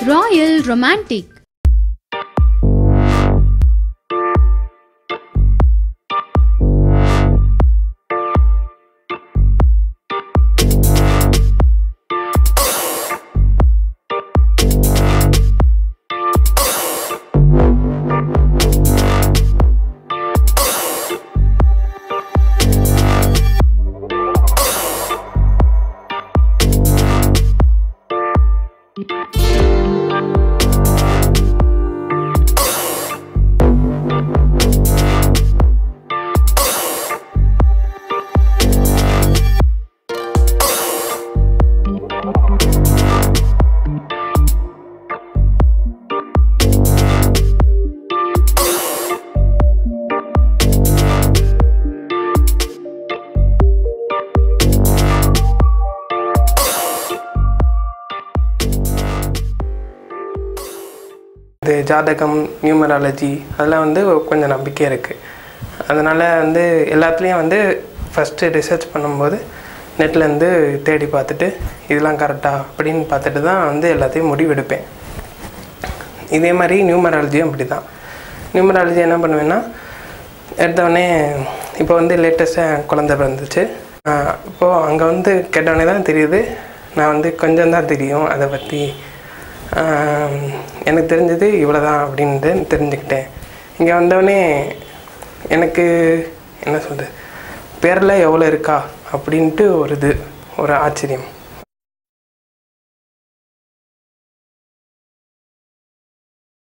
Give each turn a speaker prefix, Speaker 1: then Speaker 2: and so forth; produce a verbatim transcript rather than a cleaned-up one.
Speaker 1: Royal Romantic.
Speaker 2: இது ஜாதகம், numerology அதெல்லாம் வந்து கொஞ்சம் நம்பிக்கை இருக்குது. அதனால் வந்து எல்லாத்துலேயும் வந்து ஃபஸ்ட்டு ரிசர்ச் பண்ணும்போது நெட்லேருந்து தேடி பார்த்துட்டு இதெல்லாம் கரெக்டாக அப்படின்னு பார்த்துட்டு தான் வந்து எல்லாத்தையும் முடிவெடுப்பேன். இதே மாதிரி நியூமராலஜியும் அப்படி தான். நியூமராலஜி என்ன பண்ணுவேன்னா, எடுத்தவொடனே இப்போ வந்து லேட்டஸ்ட்டாக குழந்தை பிறந்துச்சு. இப்போது அங்கே வந்து கேட்டவொடனே தான் தெரியுது, நான் வந்து கொஞ்சம் தான் தெரியும் அதை பற்றி, எனக்கு தெரிஞ்சது இவ்வளோ தான் அப்படின்ட்டு தெரிஞ்சுக்கிட்டேன். இங்கே வந்தோடனே எனக்கு என்ன சொல்கிறது, பேரில் எவ்வளோ இருக்கா அப்படின்ட்டு ஒரு இது ஒரு ஆச்சரியம்.